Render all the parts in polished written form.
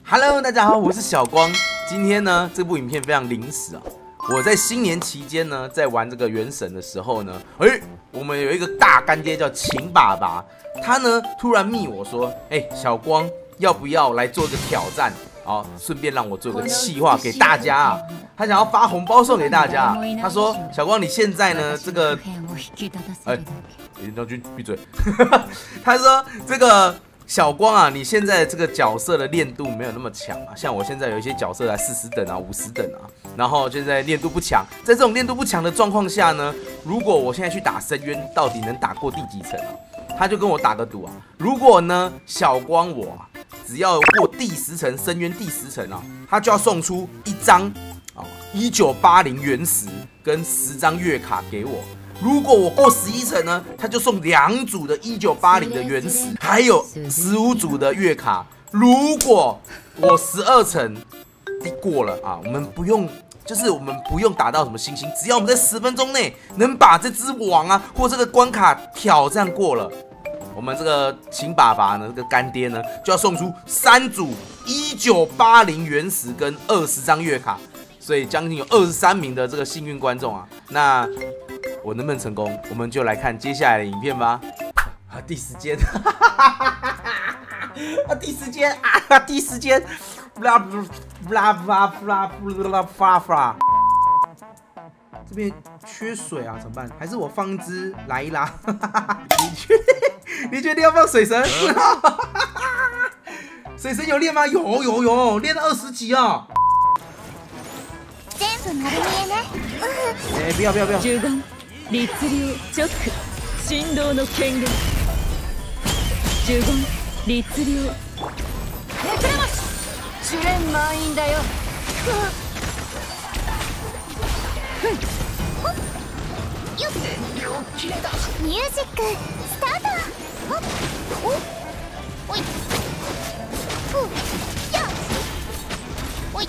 Hello， 大家好，我是小光。今天呢，这部影片非常临时啊。我在新年期间呢，在玩这个原神的时候呢，我们有一个大干爹叫秦爸爸，他呢突然密我说，小光要不要来做个挑战？哦，顺便让我做个企划给大家啊。他想要发红包送给大家。他说，小光你现在呢这个，林将军闭嘴。他说这个。小光啊，你现在这个角色的练度没有那么强啊，像我现在有一些角色在40等啊、50等啊，然后现在练度不强，在这种练度不强的状况下呢，如果我现在去打深渊，到底能打过第几层啊？他就跟我打个赌啊，如果呢小光我啊，只要过第10层深渊第10层啊，他就要送出1张1980原石跟10张月卡给我。如果我过11层呢，他就送2组的1980的原石，还有15组的月卡。如果我12层过了啊，我们不用打到什么星星，只要我们在10分钟内能把这只网啊或这个关卡挑战过了，我们这个秦爸爸呢，这个干爹呢，就要送出3组1980原石跟20张月卡，所以将近有23名的这个幸运观众啊，那。我能不能成功？我们就来看接下来的影片吧。第10间，第10间啊，第10间，这边缺水啊，怎么办？还是我放一只来一拉？你确定要放水神？水神有练吗？有，练到20级啊！不要！ 律流直振動の権限呪言律流ネクラマシ試練満員だよミュージックスタートおいおい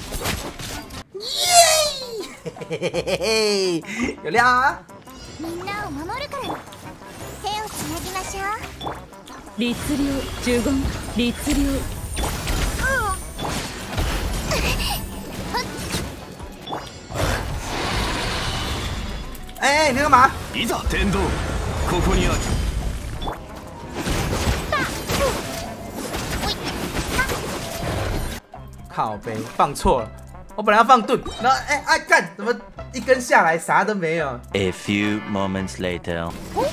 耶！有亮啊！ みんなを守るから手をつなぎましょう律流呪言律流你干嘛？ いざ天道ここにある靠北，放错了，我本来要放盾，然后干怎么一根下来啥都没有 ？A few moments later.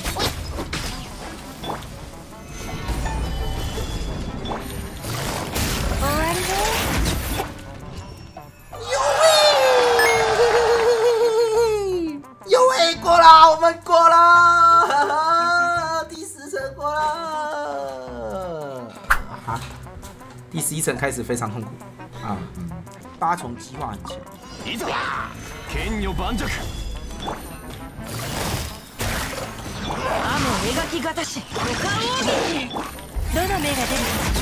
过了，我们过了，第10层过了。第11层开始非常痛苦啊，8重计划很强。 いざ剣女盤石雨描きがたし五感奥義どの目が出る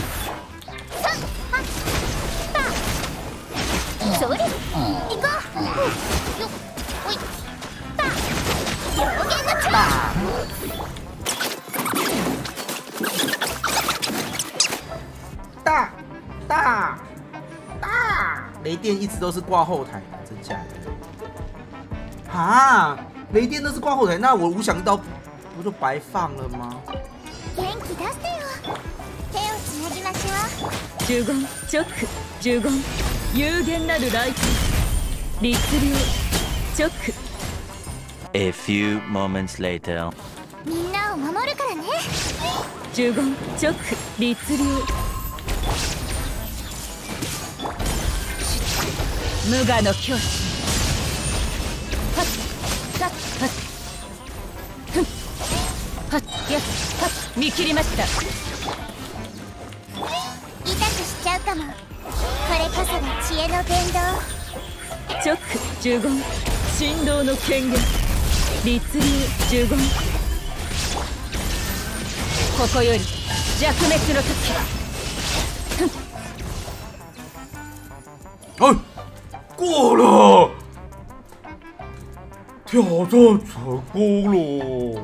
それ行こうよっおい表現の大，雷电一直都是挂后台的，真假的？啊，雷电都是挂后台，那我无想到不就白放了吗？ 元気出してよ。手をつなぎましょう。呪言チョック、呪言有限なるライト、律流チョック。 A few moments later. みんなを守るからね。呪言チョック、律流。無我の境地。はっはっはっふんはっやっはっ見切りました。痛くしちゃうかも。これこそが知恵の伝道。チョック呪言振動の権限。律流呪言。ここより弱滅の時。 过了，挑战成功了。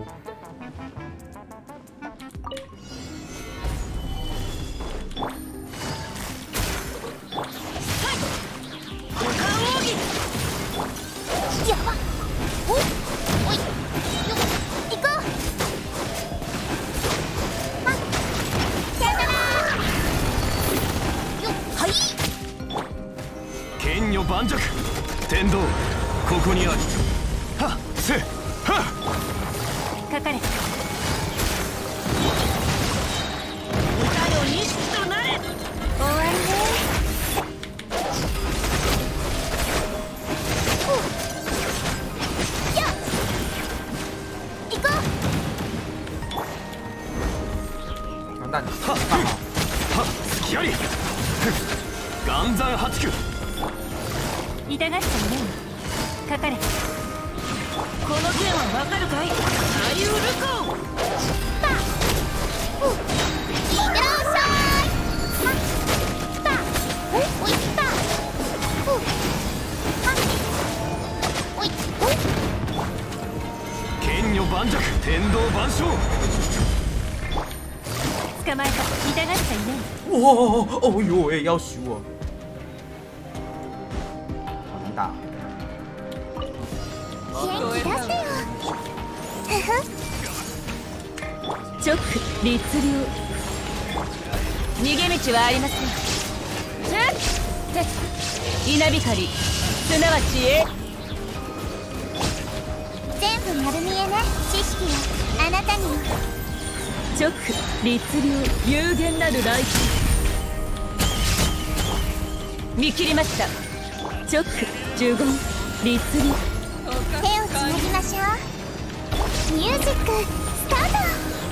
剣女盤石天道ここにありはっせはっかかれ歌よ錦となれ終わりね完蛋了！ はっはっ隙あり岩山八九痛がっちゃいねえかかれこの剣はわかるかいアユルコパいってらっしゃいパおいパおい剣女盤石天道万象捕まえた痛がっちゃいね哇哦呦喂，要死我！好难打。 元気出してよ直律流逃げ道はありません稲光すなわち全部丸見えね知識はあなたに直律流有限なる来世見切りました直呪言律流手をつなぎましょうミュージックスタート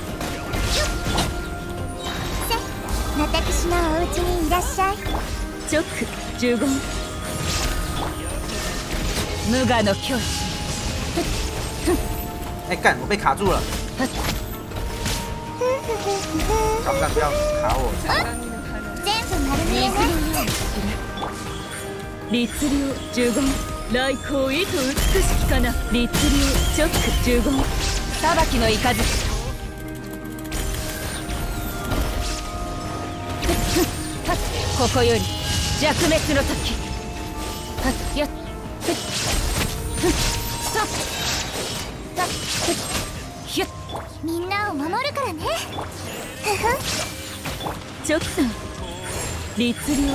私のお家にいらっしゃい直呪言無我の境地哎干，我被卡住了！小干不要卡我！ 全部丸見えね律流呪言来光意図美しきかな律流直呪言裁きの雷ここより弱滅の時やっみんなを守るからね直さん律流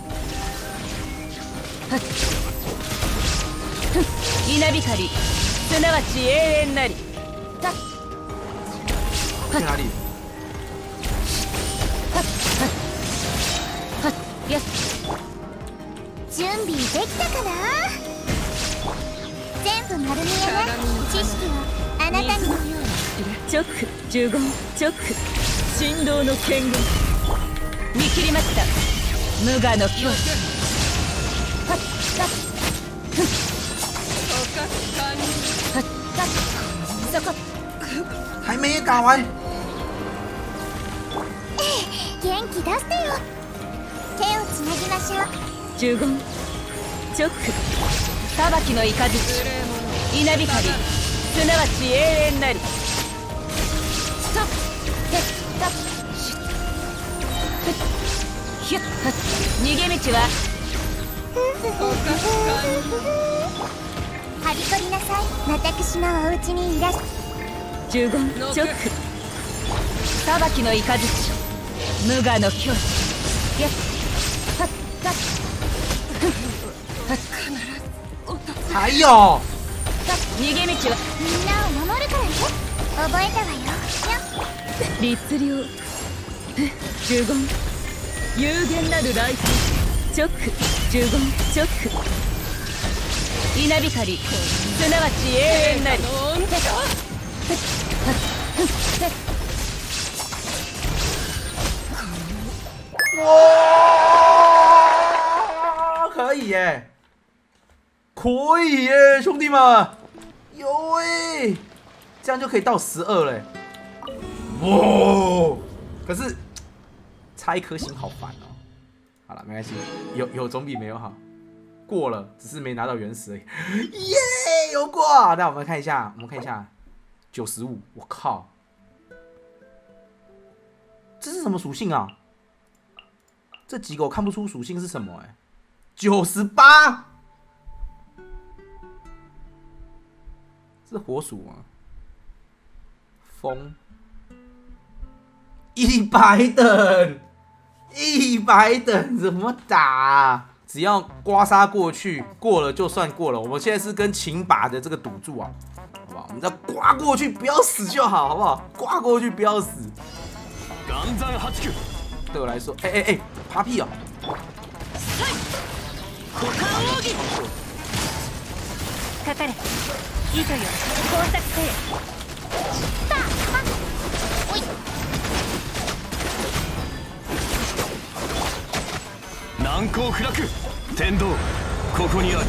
稲光すなわち永遠なり去哪里？ 準備できたかな全部丸見えね知識はあなたに直呪言直振動の権限見切りました無我の境地そこ还没打完。 元気出してよ手をつなぎましょう呪言直裁きの雷稲光すなわち永遠なりストッヒュッ逃げ道ははびこりなさい私のお家にいらっしゃ呪言直裁きの雷無我の境地还有， 逃げ道はみんなを守るからね覚えたわよ律流呪言有限なる来世直呪言直稲光すなわち永遠なり哇，可以耶，可以耶，兄弟们，有喂，这样就可以到12嘞。哇，可是差一颗星好烦哦。好了，没关系，有总比没有好。过了，只是没拿到原石而已。耶，有过。那我们看一下，95，我靠，这是什么属性啊？这几个我看不出属性是什么哎、98，是火属吗？风100等，100等怎么打、啊？ 只要刮痧过去，过了就算过了。我们现在是跟秦拔的这个赌注啊，好不好？我们只要刮过去，不要死就好，好不好？刮过去不要死。对我来说，爬屁哦！ かかれ、糸よ、工作せよ。 難攻不落。天道、ここにあり。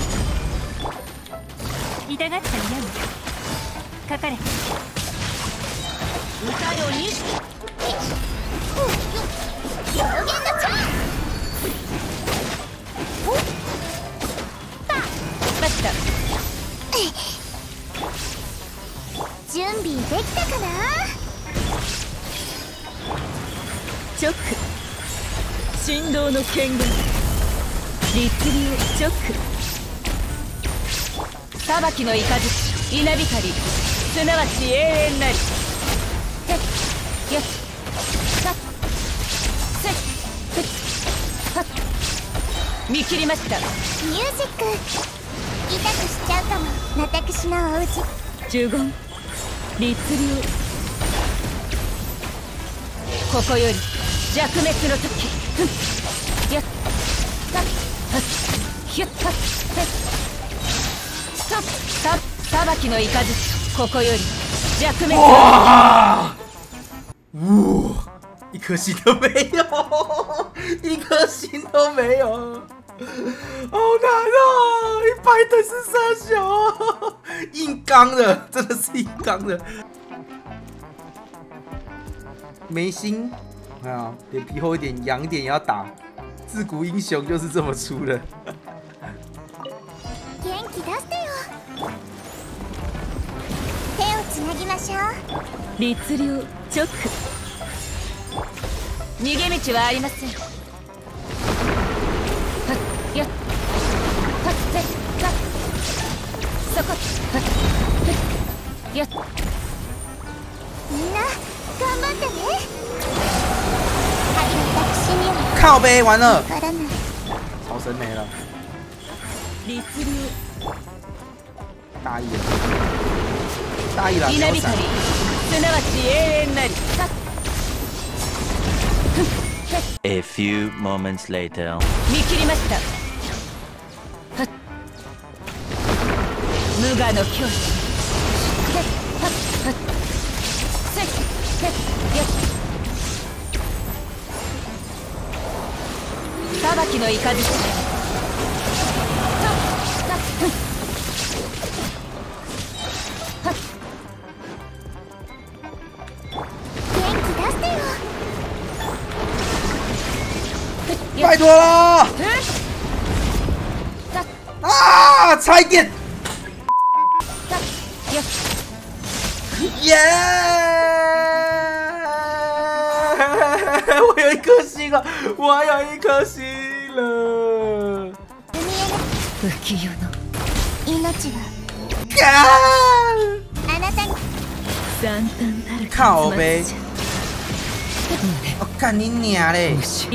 痛がっちゃいやん。かかれ。歌よに。表現のチャンス。バッタ。準備できたかな。直。振動の剣言。律流直。裁きの雷、稲光、すなわち永遠なり。てっ、よっ、さっ、せっ、ふっ、はっ。見切りました。ミュージック。痛くしちゃうかも、私のおうち。呪言、律流。ここより弱滅の時。ふっ、よっ、さっ、はっ、ひゅっ、はっ、せっ。裁きの雷、ここより弱滅。 哇！一颗心都没有，一颗心都没有，好难哦！100等是三小，硬刚的，真的是硬刚的。眉心，看啊，脸皮厚一点，痒一点也要打。自古英雄就是这么出的。 律流直。逃げ道はありません。はっよっはっせっはっそこはっふっよっ。みんな頑張ってね。 靠背完了，超神没了。 律流大意了，大意了， 稲光、すなわち永遠なり。 A few moments later. 見切りました。はっ無我の境地。せっはっはっせっせっよっ。裁きの雷。 拜托了！啊，差一点！耶！我有一颗心了，我有一颗心了。靠呗！我干你娘嘞！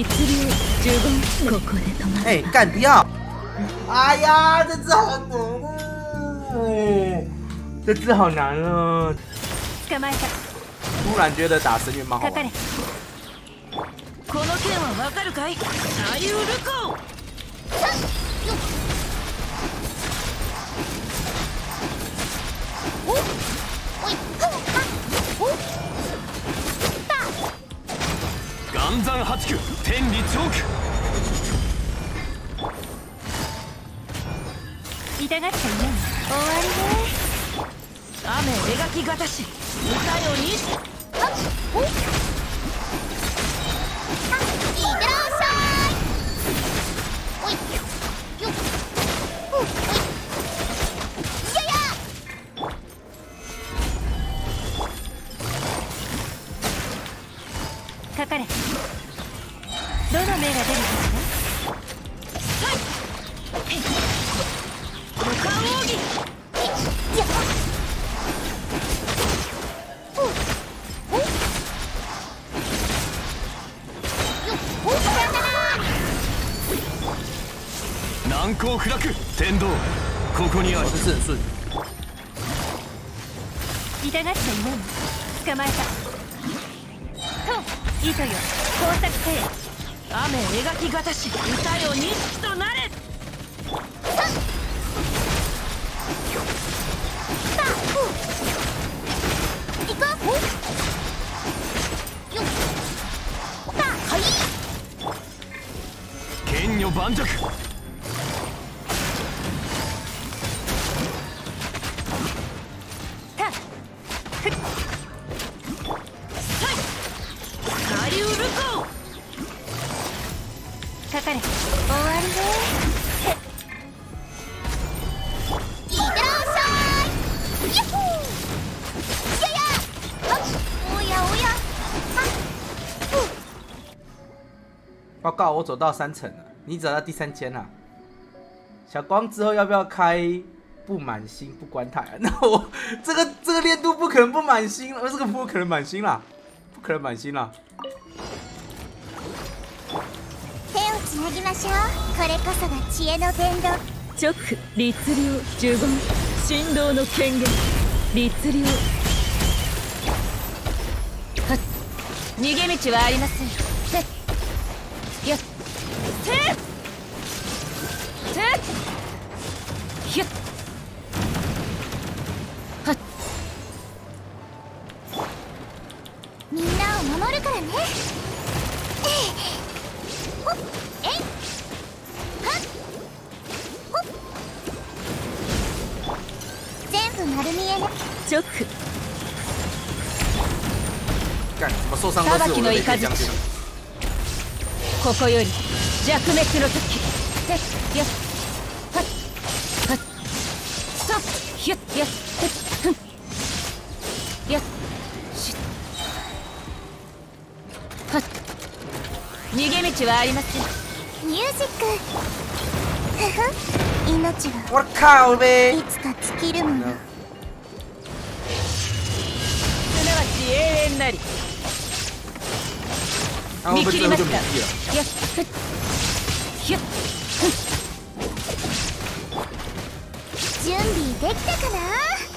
哎，干不要！哎呀，这只好难哦！这只好难哦！突然觉得打神元蛮好玩。 この剣はわかるかい？サリュールコ。 岩山八九、天理チョーク。 痛がっちゃいない。終わりね。雨描きがたし。歌よにし。はっお。いってらっしゃい。おい。よっ。おい。いやいや。かかれ。どの目が出るかしら。はい。五感奥義。やっ。 難攻不落。天道ここにある。 这次很顺。 痛がっちゃいないの。捕まえた。と糸よ工作せえ。雨描きがたし歌よ錦となれ。行こう。よっ。はい。 剣女盤石。 かかれ。終わりね。いってらっしゃい。やっほー。やや。おやおや。 报告，我走到3层了，你走到第3间了。小光之后要不要开不满星不关台啊？那我这个练度不可能不满星了，这个不可能满星啦，不可能满星啦。 手をつなぎましょう。これこそが知恵の伝道。直律令呪言神道の権限。律令。はっ。逃げ道はありません。せっ。よっ。せっ。せっ。ひゅっ。はっ。みんなを守るからね。ほっ。えい。はっ。ほっ。全部丸見えね。直。 干，怎么受伤都是我的雷电将军。 ここより弱滅の時。せっよっ。はっ。はっ。とひゅっよっ。ふん。よっ。しっ。はっ。逃げ道はありません。ミュージック。ふふ。命我は靠呗！ いつか尽きるもの。すなわち永遠なり。 然后被最后就免疫了。 よっ。ふっ。ひゅっ。ふん。準備できたかな。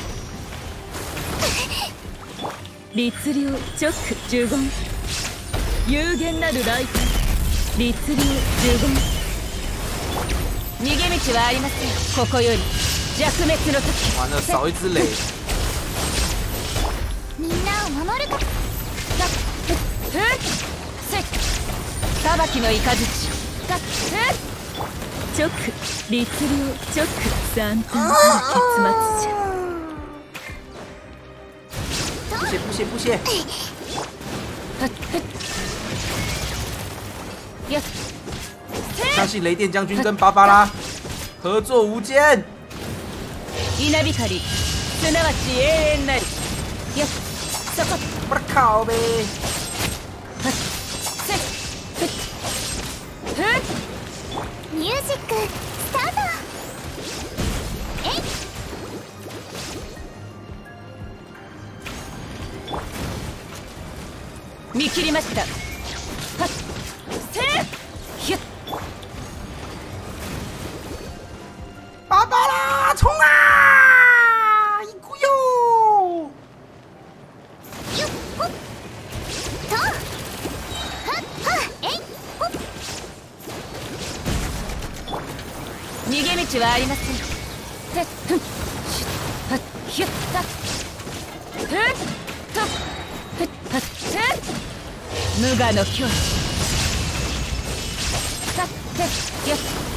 律令直呪言有限なる雷霆。律令呪言。逃げ道はありません。ここより弱滅の時。 完了，少一只雷。 みんなを守るか。裁きの雷。直律令直三端結末じゃ。 不屑不屑不屑！ よっ。 相信雷电将军跟芭芭拉合作无间。 稲光すなわち永遠なり。よっ。そこ。 我靠呗！ ミュージックスタート。えい。見切りました。はっ。せー。ひゅっ。 芭芭拉冲啊！行くよ！ よっほっ。と。はっはっ。えい。ほっ。逃げ道はありません。ふっふん。はっひゅっと。ふっと。ふっはっふっ。無我の境地。さっふっよっ。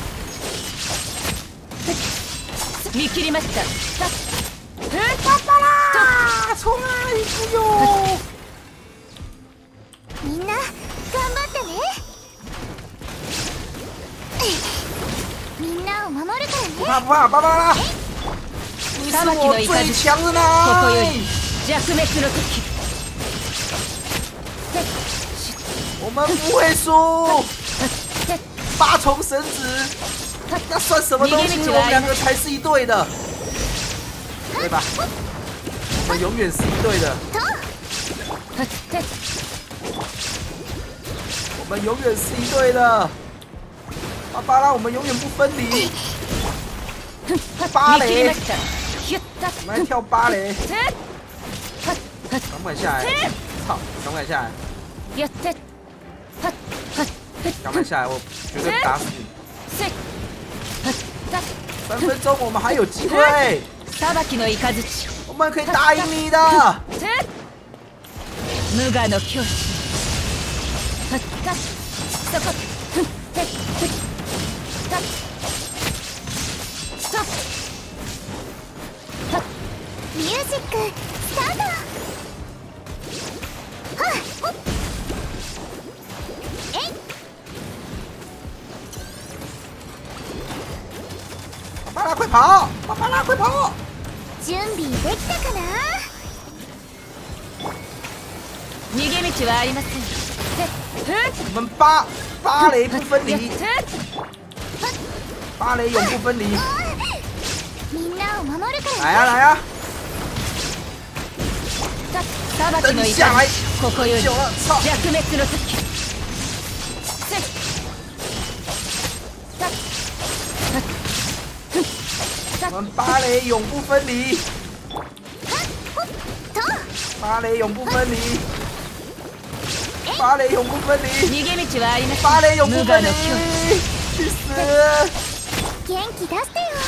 ふっ。見切りました。さっふっ。 芭芭拉冲啊！行くよ！ みんな頑張ってね。みんなを守るからね。 不怕不怕，芭芭拉，你是我最强的呢！ ここより弱滅の時。 我们不会输。8重神子，那算什么东西？我们2个才是一队的，对吧？我们永远是一队的。我们永远是一队的。 芭芭拉，我们永远不分离。芭蕾，我们来跳芭蕾。敢不敢下来？操，敢不敢下来？敢不敢下来？我绝对打死你。3分钟，我们还有机会。我们可以打赢你的。 ミュージックスタート。 芭芭拉，快跑！芭芭拉，快跑！ 準備できたかな？逃げ道はありません。 我们芭蕾不分离，芭蕾永不分离。 みんなを守るから。 来呀来呀！等下来，久了，操！我们芭蕾永不分离，芭蕾永不分离，芭蕾永不分离，芭蕾永不分离，去死！ 元気出してよ。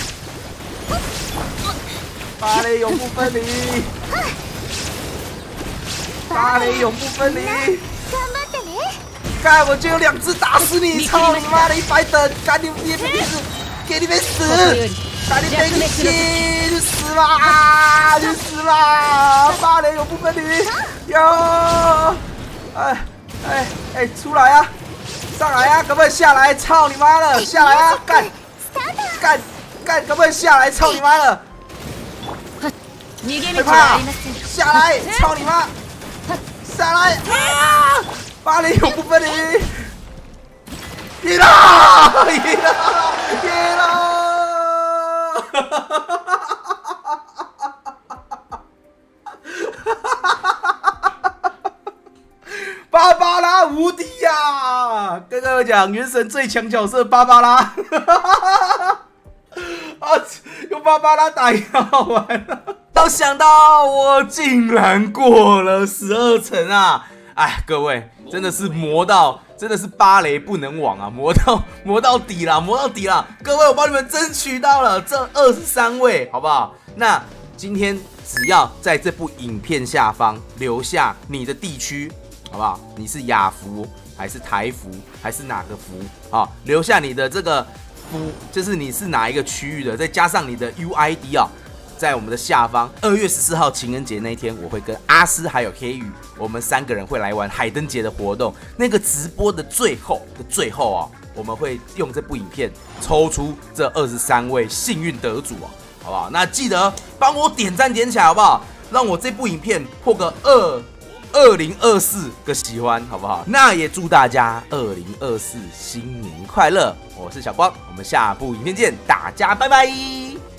芭蕾永不分离，芭蕾永不分离。 頑張ってね。 干，我就有2只打死你！操你妈的100等，赶紧别死，给你们死！赶紧给你死！去死吧！去死吧！芭蕾永不分离！哟！哎，出来啊！上来啊！可不可以下来？操你妈的！下来啊！干！可不可以下来？操你妈的！害怕！下来！操你妈！下来！啊！芭蕾永不分离！赢了！赢了！赢了！芭芭拉无敌呀！跟各位讲，原神最强角色芭芭拉，啊，用芭芭拉打赢好玩了。没想到我竟然过了12层啊！哎，各位真的是磨到，真的是芭蕾不能亡啊！磨到底了，磨到底了！各位，我帮你们争取到了这23位，好不好？那今天只要在这部影片下方留下你的地区，好不好？你是亚服还是台服还是哪个服啊？留下你的这个服，就是你是哪一个区域的，再加上你的 UID 啊。在我们的下方，2月14号情人节那一天，我会跟阿斯还有黑羽，我们3个人会来玩海灯节的活动。那个直播的最后啊，我们会用这部影片抽出这23位幸运得主啊，好不好？那记得帮我点赞点起来，好不好？让我这部影片破个2024个喜欢，好不好？那也祝大家2024新年快乐！我是小光，我们下部影片见，大家拜拜。